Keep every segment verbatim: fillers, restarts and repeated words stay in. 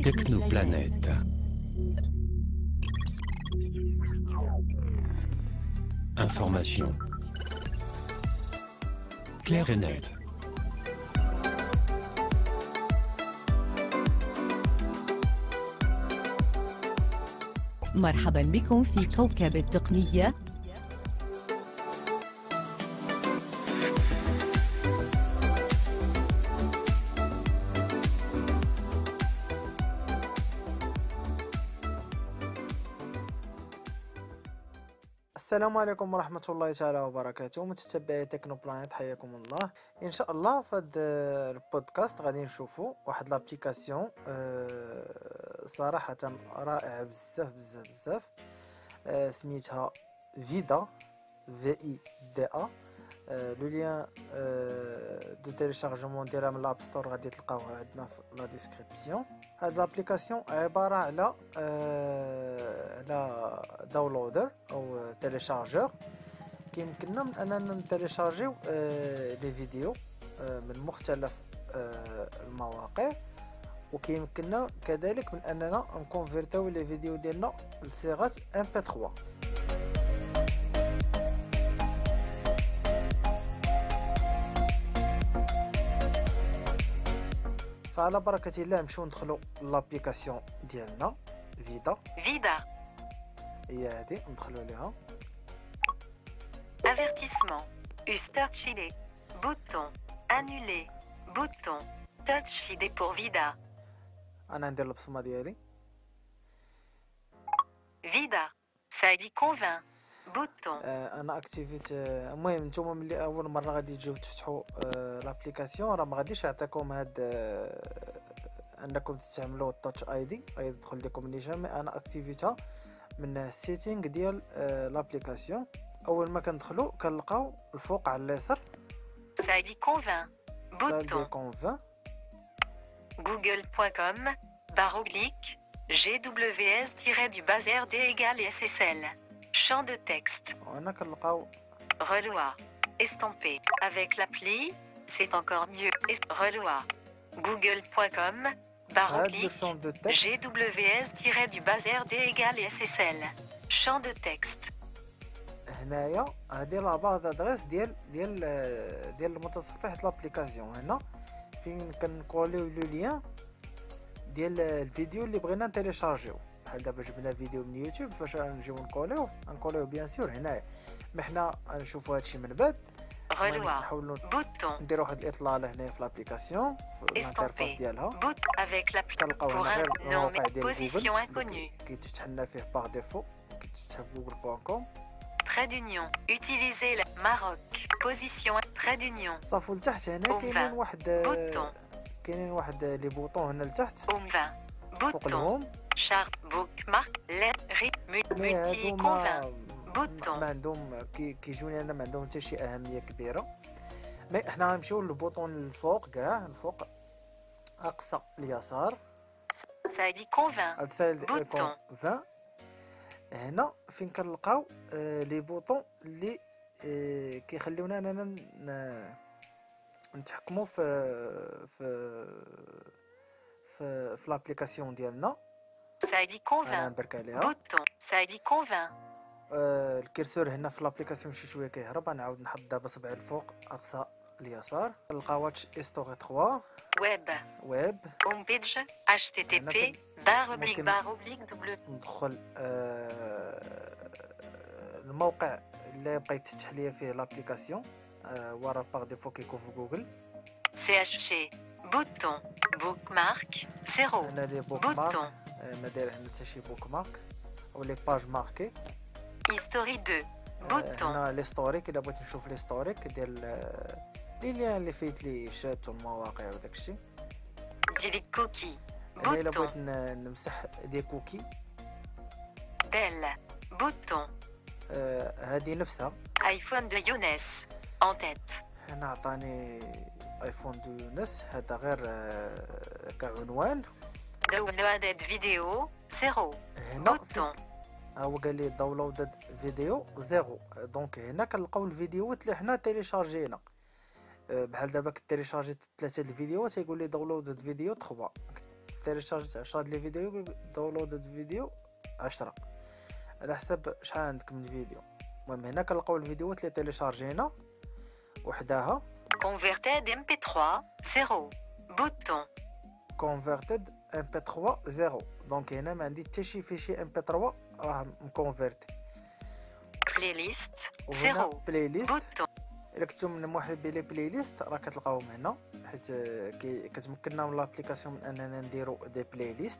Technoplanète. Information claire et nette. مرحبا بكم في كوكب التقنية. السلام عليكم ورحمة الله تعالى وبركاته، متتبعي تكنو بلانيت، حياكم الله. ان شاء الله في هذا البودكاست غادي نشوفوا واحد لابليكاسيون أه صراحة رائعة بزاف بزاف بزاف. أه سميتها فيدا في اي دي ا. لو لين دو تيليشارجمون ديالها من لاب ستور غادي تلقاوها عندنا في لا ديسكريبسيون. هاد لابليكاسيون عباره على آه على داونلودر او تيليشارجور كيمكننا من اننا نتيليشارجيو آه لي فيديو آه من مختلف آه المواقع، وكيمكننا كذلك من اننا نكونفيرتيو لي فيديو ديالنا لصيغه ام بي ثلاثة. فعلى بركة الله نمشيو ندخلو لابليكاسيون ديالنا فيدا. فيدا هي هادي ندخلو ليها. Avertissement. Touch I D. Bouton. Annuler. Bouton. Touch I D pour Vida. انا ندير البصمه ديالي. Vida. Ça dit convainc. Bouton. آه انا اكتيفيت. المهم نتوما ملي اول مره غادي تجيو تفتحوا آه لابليكاسيون راه ما غاديش يعطيكم هاد آه انكم تستعملوا التاتش اي دي، غادي تدخل لكم نيشان. مي انا اكتيفيتها من السيتينغ ديال آه لابليكاسيون. اول ما كندخلوا كنلقاو الفوق على اليسار Ça dit convainc. Bouton. كونفان. google point com barre oblique gws-du-bas rd égale S S L. Champ de texte. وهنا كنلقاو Reloa. Estampé. Avec l'appli, c'est encore mieux. Est- Reloa. google point com barre هاد oblique لو شون دو تكست. gws-du-bas rd égale S S L. Champ de texte. هنايا هادي لا باز ادريس ديال ديال ديال المتصفح لابليكاسيون. هنا فين كنكوليو لو لين ديال الفيديو اللي بغينا نتيليشارجيو. بحال دابا جبنا فيديو من يوتيوب، فاش نجيو نكوليو نكوليو بيان سور هنايا. مي حنا نشوفوا هادشي من بعد. Reloa. نحاولوا Bouton. نديرو واحد الاطلاله هنايا في لابليكاسيون في الانترفاس Estampé. ديالها. Boot avec l'appli. كنلقاو Pour هنا un غير nom الموقع mais ديال position جوجل inconnue. كيتفتح لنا فيه باغ ديفو، كيتفتح جوجل بوان كوم. Trait d'union. Utiliser la Maroc. Position. Trait d'union. صافو لتحت هنا Home كاينين vingt. واحد Bouton. كاينين واحد لي بوطون هنا لتحت Home vingt. فوق Bouton. الهوم. Chart. Bookmark. Lettre. Rythme. مي Multi. هادو Convainc. ما Bouton. ما عندهم كي كيجوني انا ما عندهم حتى شي اهميه كبيره. مي حنا غنمشيو للبوطون الفوق كاع الفوق اقصى اليسار. Ça dit convainc. السال Bouton. عشرين. هنا فين كنلقاو آه لي بوطون اللي آه كيخليونا اننا ن- نتحكموا في في في, في لابليكاسيون ديالنا. Ça dit انا convainc. نبرك عليها. Bouton. Ça dit convainc. آه الكرسور هنا في لابليكاسيون شي شويه كيهرب. غنعاود نحط دابا صبعي الفوق اقصى اليسار. نلقى واتش استوري ثلاثة Web. ويب. Home page. H T T P. Barre oblique. ممكن- Barre oblique. W. ندخل آه الموقع اللي بغا يتفتح ليا فيه لابليكاسيون. آه ورا باغ ديفو كيكون في جوجل. C H C. Bouton. Bookmark. zéro. هنا لي بوك مارك. Bouton. آه ما داير هنا حتى شي بوك مارك او لي باج ماركي. History deux. آه Bouton. هنا ليستوريك الا بغيت نشوف ليستوريك ديال آه، لي ليان اللي فيت لي شات والمواقع وداكشي. Delete cookie. انا الا Bouton. بغيت ن- نمسح دي كوكي. Del. Bouton. آه هذه نفسها. iPhone de Younes. En tête. هنا عطاني ايفون دو يونس. هذا غير آه كعنوان. Downloaded vidéo. zéro. هنا Bouton. هو قال لي داونلود فيديو زيرو. دونك هنا كنلقاو الفيديوهات اللي حنا تيليشارجينا. بحال دابا كنت تيليشارجي ثلاثه د الفيديوهات تيقول لي داونلود فيديو ثلاثة. تيليشارج عشرة ديال الفيديو، داونلود فيديو عشرة، على حسب شحال عندك من فيديو. المهم هنا كنلقاو الفيديوهات اللي تيليشارجينا وحداها. Converted إم بي ثلاثة زيرو bouton. converted إم بي ثلاثة زيرو. دونك هنا ما عندي حتى شي فيشي إم بي ثلاثة راه مكونفيرتي. Playlist وهنا زيرو بلاي ليست. bouton. الا كنتو من محبي لي بلاي ليست راه كتلقاوهم هنا، حيت كي كتمكننا من لابليكاسيون من اننا نديرو دي بلاي ليست.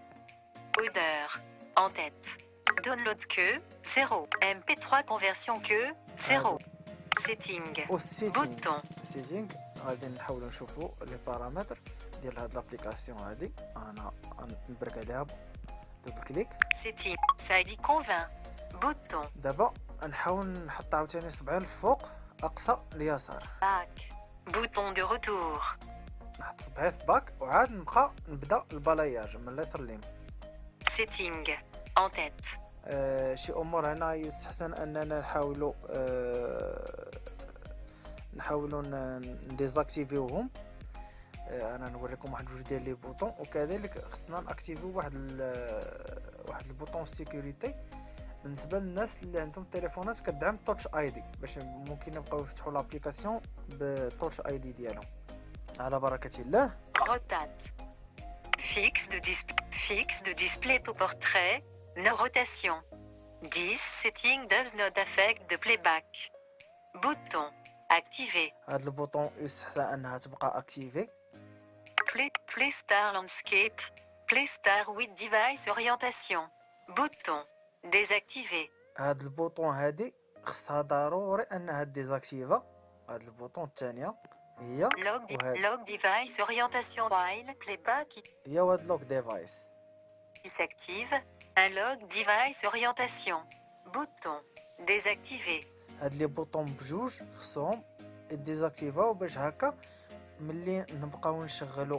Odeur en tête. Download que zéro. إم بي ثلاثة conversion que zéro. Setting والسيتينغ bouton. سيتينغ غادي نحاولوا نشوفوا لي بارامتر ديال هاد لابليكاسيون هادي. انا نبرك عليها دوبل كليك. Setting ça dit convainc bouton. دابا نحاول نحط عاوتاني صبعي الفوق اقصى اليسار. Back bouton de retour. نحط صبعي في باك وعاد نبقى نبدا البلاياج من اليسار لليمين. Setting en tête. آه شي امور هنا يستحسن اننا نحاولوا آه نحاولوا نديزاكتيفيوهم. آه انا نوريكم واحد جوج ديال لي بوطون، وكذلك خصنا ناكتيفيو واحد واحد البوطون سيكوريتي بالنسبه للناس اللي عندهم تليفونات كتدعم توتش اي دي، باش ممكن يبقاو يفتحوا لابليكاسيون بالتوتش اي دي ديالهم. على بركه الله. Rotate. Fixe de display. Fixe de display au portrait. No rotation. dix. Setting does not affect the playback. Bouton. Activé. هاد البوطون يستحسن انها تبقى اكتيفي. Play, Play Star Landscape. Play Star with device orientation. Bouton. Désactivé. هاد البوطون هادي خصها ضروري انها ديزاكتيفا. هاد البوطون الثانيه هي Log, di- وهاد log device orientation while playback هي وهاد لوك ديفايس. s'active. Un log device orientation. Bouton. Désactivé. هاد لي بوطون بجوج خصهم ديزاكتيفاو باش هكا ملي نبقاو نشغلو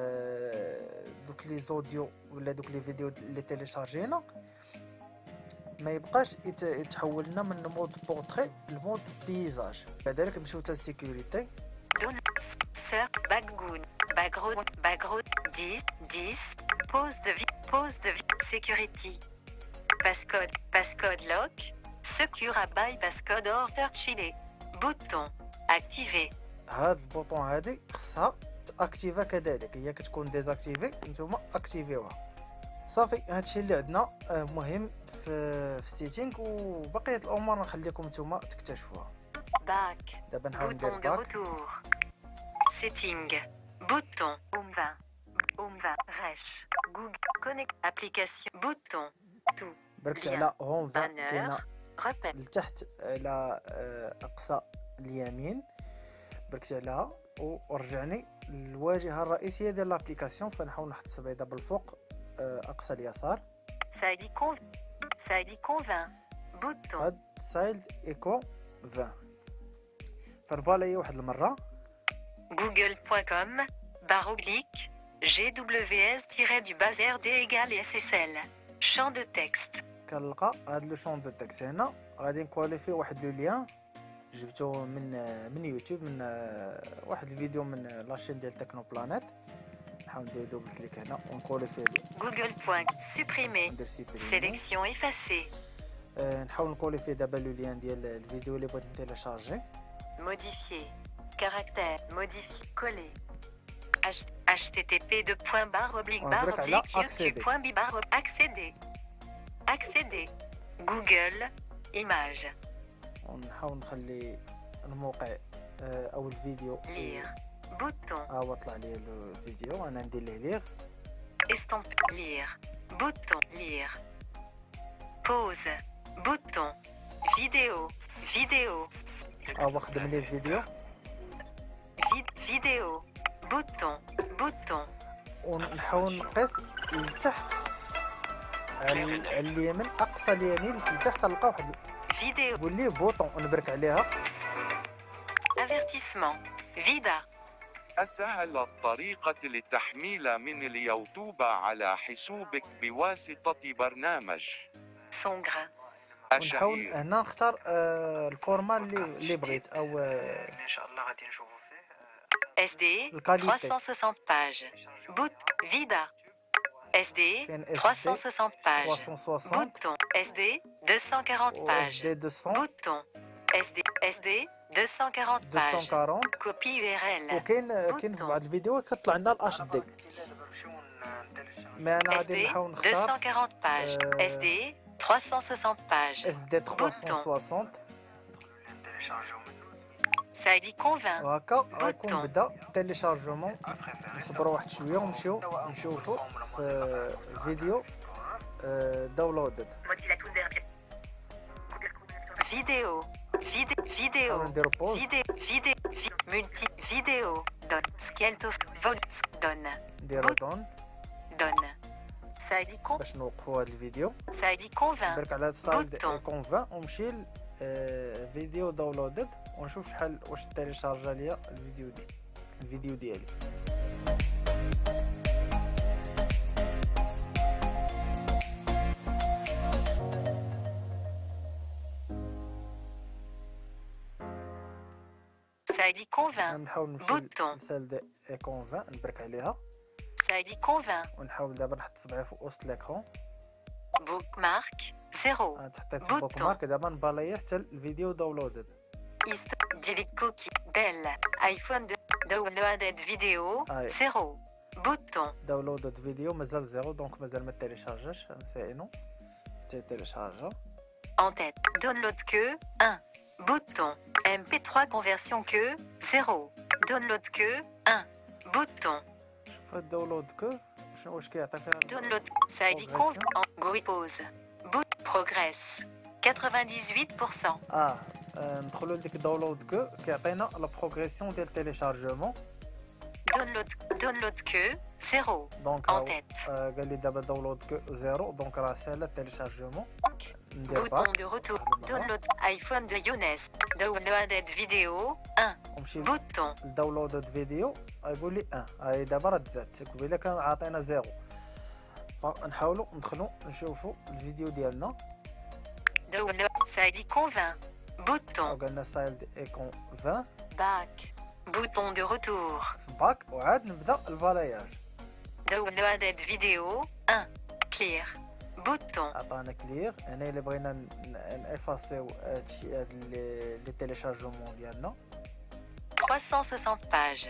آه دوك لي زوديو ولا دوك لي فيديو اللي تيليشارجينا ما يبقاش يت- يتحول لنا من مود بورتري لمود بيزاج. كذلك نمشيو حتى للسيكوريتي. Don. Sir. Background. Background. Background. dix. dix. Pause de vie. Pause de vie. Security. Passcode. Passcode lock. Secure by passcode order chile. Bouton. Activé. هاد البوطون هادي خصها تاكتيفا، كذلك هي كتكون ديزاكتيفي نتوما اكتيفيوها. صافي هادشي اللي عندنا آه، مهم في في السيتينغ، وبقيه الامور نخليكم نتوما تكتشفوها. Back. دابا نحاول ندير Bouton de باك. retour. Setting. Bouton. Home vingt. Home vingt. Resh. Google. Connect. Application. Bouton. Tout. بركت Lien. على هون فان Banner. كاينه Repère. لتحت على آه، اقصى اليمين، بركت عليها ورجعني للواجهه الرئيسيه ديال لابليكاسيون. فنحاول نحط صبعي دابا الفوق آه، اقصى اليسار. Ça dit conv. Ça dit convainc. Bouton. هاد سايلد ايكو عشرين فنبالي واحد المره. google point com barre oblique gws-du-bas rd égale ssl champ de texte. كنلقى هاد لو شون دو تكست هنا، غادي نكولي فيه واحد لو ليان جبتو من من يوتيوب، من واحد الفيديو من لاشين ديال تكنو بلانيت. نحاول ندير دوبل كليك هنا ونكولي فيه، Google point supprimer. ندير سيبريمي. Sélection effacée. آه، نحاول نكولي فيه دابا لو ليان ديال الفيديو اللي بغيت نتيليشارجي. Modifier. Caractère. Modifier. Coller. H- http deux points barre oblique On barre dirait qu'elle a oblique accédé. youtube point bi barre ob- accéder. Accéder. Google. Image. ونحاول نخلي الموقع آه، او الفيديو Lire. Bouton. ها هو طلع لي لو فيديو، انا ندير ليه ليغ. Estampe. Lire. Bouton. Lire. Pause. Bouton. Vidéo. Vidéo. ها هو خدم لي الفيديو. Vid- vidéo. Bouton. Bouton. ونحاول نقيس لتحت على على اليمين، اقصى اليمين لتحت نلقى واحد Vidéo. يقول لي بوطون ونبرك عليها. Avertissement. Vida. أسهل الطريقة للتحميل من اليوتيوب على حاسوبك بواسطة برنامج Songrin. ونحاول الشهير. هنا نختار آه، الفورما اللي اللي بغيت، او آه، ان شاء الله غادي نشوفوا فيه S D. الكاليتي. trois cent soixante pages. Boot. Vida. S D كاين اس trois cent دي soixante pages. ثلاثمية وستين Bouton S D deux cent quarante و اس pages. دي مئتين Bouton S D S D deux cent quarante pages. مئتين وأربعين Copie U R L. وكاين كاين في بعض الفيديوهات كطلع لنا الاتش دي مي انا S غادي D نحاول deux نختار cent quarante pages. Euh, S D trois cent soixante pages. اس دي ثلاثمية وستين Saïdi convainc. وهكا غيكون Bouton. بدا تيليشارجمون. نصبروا واحد شويه ونمشيو نشوفوا في فيديو داونلودد. Vidéo. Vid- vidéo. نحاولوا نديرو بوز Vidéo. Vidéo. Vi- multi. Vidéo. Donne. Skelto. Vol. Donne. نديرو دون Donne. Saïdi con. باش نوقفوا هذا الفيديو. Saïdi convainc. نبرك على ستايل Bouton. كونفان ونمشي فيديو داونلودد ونشوف شحال واش تيليشارجا ليا الفيديو دي الفيديو ديالي. Saïdi convainc. نحاول نمشي Bouton. لسال دي كونفان نبرك عليها Saïdi convainc. ونحاول دابا نحط صبعي فوق وسط ليكرون. Bookmark. zéro. انا حطيت Bouton. البوك مارك دابا نبالايه حتى الفيديو داونلودد. Hist- Delete cookie. Dell. iPhone deux. Downloaded vidéo. Ah, zéro. Bouton. داونلودد فيديو مازال زيرو دونك مازال ما تيليشارجاش نسينو حتى تيليشارجا. En tête. Download que un. Bouton. M P trois conversion que zéro. Download que un. Bouton. شوف هاد داونلود كو شنو واش كيعطي فيها. Download. Saïdi conv. En Go pause. Boot. Progress. quatre-vingt-dix-huit pour cent. اه آه، ندخلو لديك داونلود كو كيعطينا لا بروغريسيون ديال التيليشارجمون. Download. Download que zéro. دونك En راهو، tête. آه، قال لي دابا داونلود كو زيرو دونك راه ساهله التيليشارجمون. ندير Bouton باك de retour. واحد المرة. Download. iPhone de Younes. Downloaded vidéo un. ونمشي Bouton. لداونلودد فيديو غيقول لي اه هاي دابا راه تزادت قبيله كان عاطينا زيرو. فنحاولوا ندخلوا نشوفوا الفيديو ديالنا. Download. Saïdi convainc. Bouton. وقالنا ستايل دي ايكون عشرين Back. Bouton de retour. في باك وعاد نبدا الفالاياج. Downloaded vidéo un. Clear. Bouton. عطانا كلير. هنا اللي بغينا نافاسيو هادشي هاد لي لي تيليشارجمون ديالنا. trois cent soixante pages.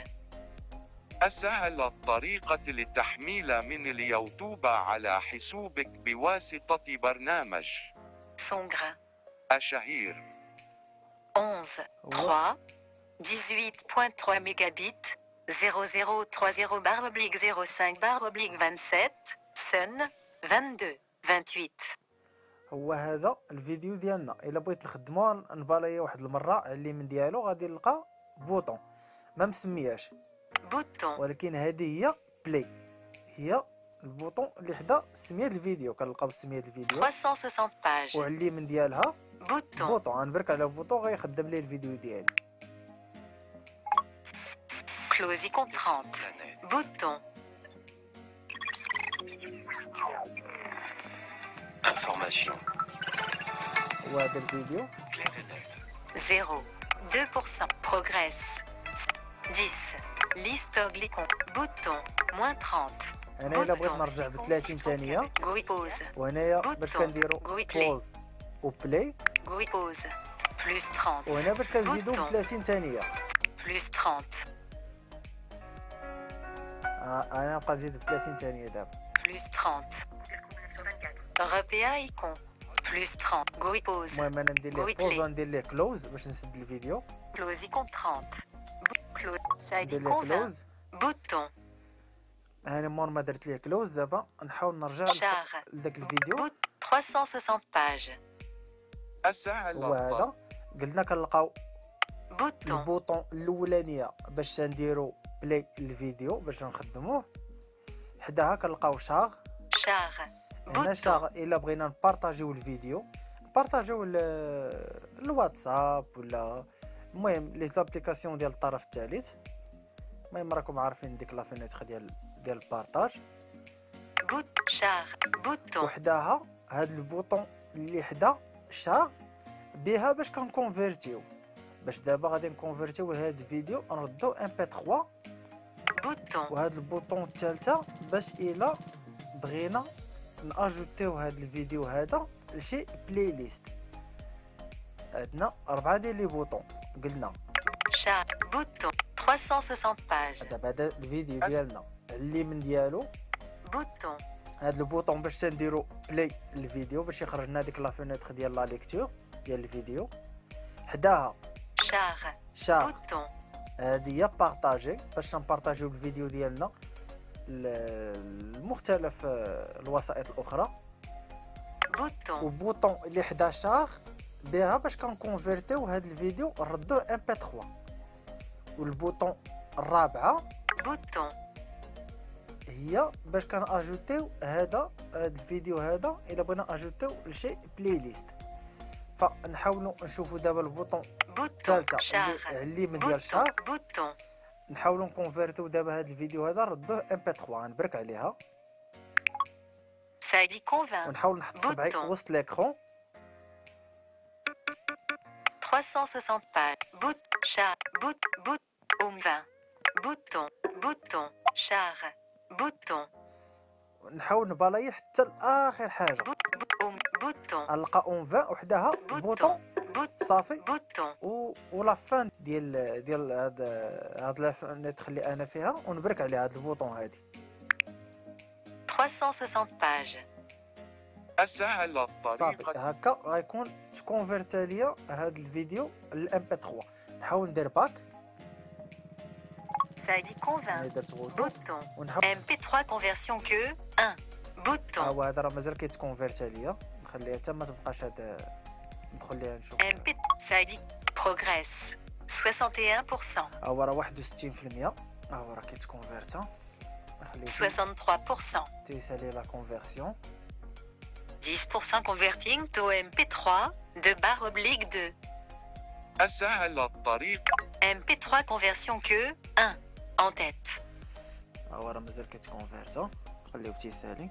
أسهل الطريقة للتحميل من اليوتيوب على حاسوبك بواسطة برنامج Songre. الشهير. onze. trois. dix-huit point trois mégabits. zéro zéro trois zéro barre oblique zéro cinq barre oblique vingt-sept. Sun. vingt-deux. vingt-huit. هو هذا الفيديو ديالنا. الا بغيت نخدموه نبالايه واحد المره على اليمين ديالو غادي نلقى بوطون ما مسمياش، Bouton. ولكن هذه هي بلاي، هي البوطون اللي حدا سميه الفيديو. كنلقاو سميه الفيديو trois cent soixante pages. وعلى اليمين ديالها Bouton. بوطون. غنبرك على البوطون غيخدم لي الفيديو ديالي. Closicon trente. Bouton. Information وهذا الفيديو clair et net. zéro. deux pour cent. Progress. dix. Liste glycon. Bouton. moins trente. انا الا بغيت نرجع ب ثلاثين ثانيه Go pause. وهنايا باش Bouton. كنديرو Go play. بوز وبلاي، Go pause. Plus trente. وهنا باش كنزيدو ب Bouton. ثلاثين ثانيه. Plus trente. آه، انا نبقى نزيد ب ثلاثين ثانيه دابا. Plus trente. Repère icon. Plus trente. Go pause. المهم انا ندير ليه Go بوز play. وندير ليه كلوز باش نسد الفيديو. Closicon trente. Bou- Close. Ça dit ندير ليه convainc. كلوز. Bouton. هاني مور ما درت ليه كلوز دابا نحاول نرجع Char. لذاك الفيديو. Bout. trois cent soixante pages. أسهل هو الطريقة هذا قلنا كنلقاو Bouton. البوطون الاولانيه باش نديرو بلاي الفيديو باش نخدموه. حداها كنلقاو شاغ. Char. هنا Bouton. شاغ الا بغينا نبارطاجيو الفيديو نبارطاجيو ال- الواتساب ولا المهم لي زابليكاسيون ديال الطرف الثالث. المهم راكم عارفين ديك لا فينيتر ديال ديال البارطاج. Bout. Char. Bouton. وحداها هاد البوطون اللي حدا شاغ بها باش كنكونفيرتيو. باش دابا غادي نكونفيرتيو لهاد الفيديو نردو ام بي ثلاثة. Bouton. وهاد البوطون الثالثه باش الا بغينا ناجوتيو هذا الفيديو هذا لشي بلاي ليست. عندنا أربعة ديال لي بوطون قلنا Chat. Bouton. trois cent soixante pages. دابا هذا الفيديو ديالنا اليمين ديالو Bouton. هذا البوطون باش تنديرو بلاي الفيديو باش يخرج لنا ديك لا فينيتر ديال لا ليكتور ديال الفيديو. حداها Char. شار Bouton. هذه هي بارطاجي باش نبارطاجيو الفيديو ديالنا لمختلف الوسائط الاخرى. Bouton. وبوطون اللي حدا شار بها باش كنكونفيرتيو هذا الفيديو نردوه ام بي ثلاثة. والبوطون الرابعه Bouton. هي باش كناجوتيو هذا هذا الفيديو هذا الا بغينا اجوتيو لشي بلاي ليست. فنحاولوا نشوفوا دابا البوطون Bouton. الثالثه Char. اللي من ديال Bouton. شار. Bouton. نحاولوا نكونفيرتيو دابا هذا الفيديو هذا نردوه ام بي ثلاثة. غنبرك عليها Ça dit convainc. ونحاول نحط صبعي بوطون. وسط l'écran. trois cent soixante pages. Bout. Chat. Bout. Bout. Home vingt. Bouton. Bouton. Char. Bouton. نحاول نبالاي حتى لاخر حاجه Bout. Bout. Home. Bouton. نلقى اون عشرين وحدها بوطون. بوطون Bout. صافي. Bouton. و ولا فان ديال ديال هذا هاد لا فينيتر اللي انا فيها ونبرك على هاد البوطون هادي. trois cent soixante pages. أسهل صافي الطريقة. هكا غيكون تكونفيرتا ليا هاد الفيديو للام بي ثلاثة. نحاول ندير باك. Ça dit convainc. انا درت غوتو Bouton. ونحاول إم بي ثلاثة conversion que un. Bouton. هو هذا راه مازال كيتكونفيرتا ليا. نخليها حتى ما تبقاش هاد ندخل ليها نشوف. إم بي. Ça dit progresse. soixante et un pour cent. هو راه واحد وستين في المية. هو راه كيتكونفيرتا. نخليه soixante-trois pour cent. تيسالي لا كونفيرسيون. dix pour cent converting to إم بي ثلاثة de barre oblique deux. أسهل الطريقة. إم بي ثلاثة conversion que un. En tête. هو راه مازال كيتكونفيرتا. خليوه تيسالي.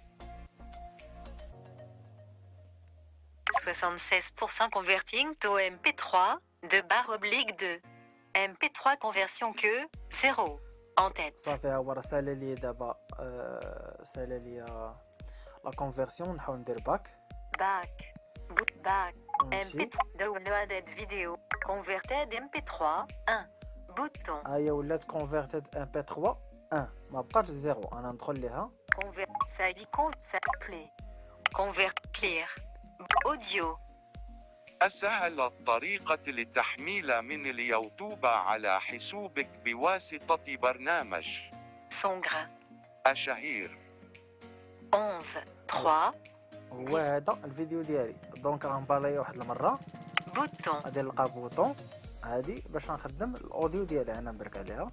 soixante-seize pour cent converting to إم بي ثلاثة de barre oblique deux. إم بي ثلاثة conversion que zéro. En tête. صافي هو راه سالا ليا دابا آه سالا ليا لا كونفيرسيون. نحاول ندير باك Back. Boot back. ونمشي. إم بي ثلاثة downloaded video. Converted إم بي ثلاثة un. Bouton. هي ولات كونفيرتد ام بي ثلاثة واحد. ما بقاش زيرو. انا ندخل ليها. Convert. Ça dit con. Ça play. Convert. Clear. Audio. أسهل الطريقة للتحميل من اليوتيوب على حسابك بواسطة برنامج Songre. الشهير. onze. trois. هو هذا الفيديو ديالي. دونك غنبالاي واحد المره. Bouton. غادي نلقى بوطون هادي باش نخدم الاوديو ديالي. انا نبرك عليها.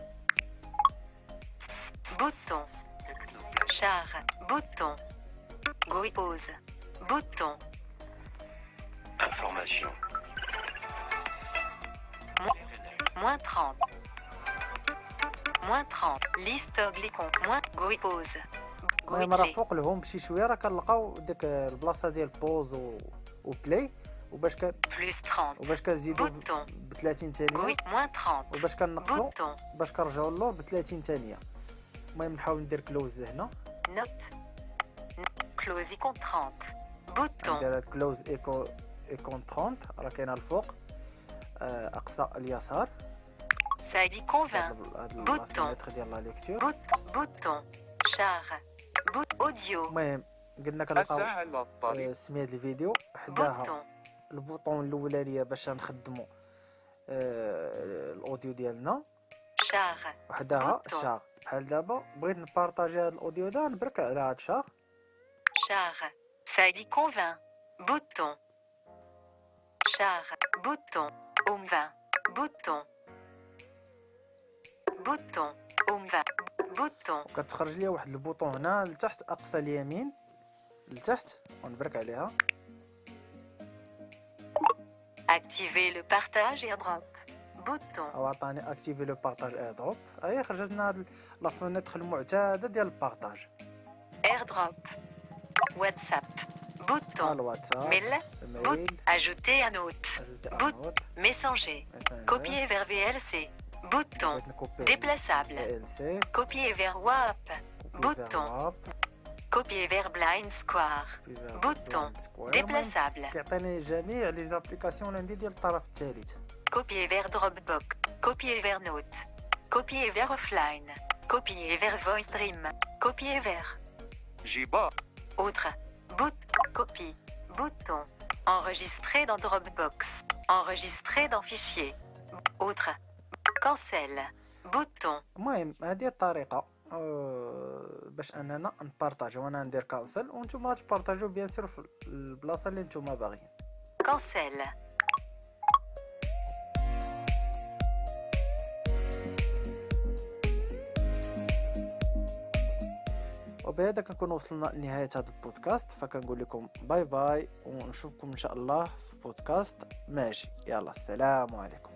Bouton. Char. Bouton. Go pause. Bouton. Information. Moins trente. Moins trente. Liste glicon. Moins. Go pause. Go المهم راه play. فوق الهوم بشي شويه راه كنلقاو ديك البلاصه ديال بوز و وبلاي. وباش ك Plus trente. وباش كنزيدو Bouton. ب ثلاثين Go. ثانيه. Moins trente. وباش كنقصو Bouton. باش كنرجعو للور ب ثلاثين ثانيه. المهم نحاول ندير كلوز هنا. Note. Close icon trente. Bouton. ندير هاد كلوز ايكو ايكون ثلاثين راه كاينه الفوق آه، اقصى اليسار. Ça dit convainc. هاد Bouton. الفينيتر ديال لا ليكتور. Bouton. Bouton. Char. Bout. Audio. المهم قلنا كنلقاو أسهل الطريقة. آه، سمية الفيديو حداها Bouton. البوطون الاولانيه باش نخدموا آه، الاوديو ديالنا. Char. وحداها بوطون. شار. بحال دابا بغيت نبارطاجي هاد الاوديو دا نبرك على هاد شار. Char. Ça dit convainc. Bouton. Char. Bouton. Home vingt. Bouton. Bouton. Home vingt. Bouton. وكتخرج ليا واحد البوطون هنا لتحت اقصى اليمين لتحت ونبرك عليها. Activer le partage airdrop. Bouton. او عطاني اكتيفي لو بارطاج اير دروب. هي خرجت لنا هاد لا فينيتر المعتاده ديال البارطاج. Airdrop. WhatsApp. Bouton. الواتساب. Mail. Bout. الميل. Ajouter un note. Bout. Messenger. Copier vers V L C. Bouton. Déplaçable. ال سي. Copier vers W A P. Bouton. Copier vers Blind Square. Bouton. Déplaçable. كيعطيني جميع لي زابليكاسيون اللي عندي ديال الطرف الثالث. Copier vers Dropbox. Copier vers Note. Copier vers Offline. Copier vers VoiceDream. Copier vers. جبار. Autre. Bout. Copie. Bouton. Enregistrer dans Dropbox. Enregistrer dans Fichier. Autre. Cancel. Bouton. المهم هذه الطريقه أه باش اننا نبارطاجيو، وانا ندير كانسل وانتم تبارطاجيو بيان سور في البلاصه اللي نتوما باغيين. Cancel. وبهذا كنكون وصلنا لنهايه هذا البودكاست، فكنقول لكم باي باي ونشوفكم ان شاء الله في بودكاست ماجي. يلا السلام عليكم.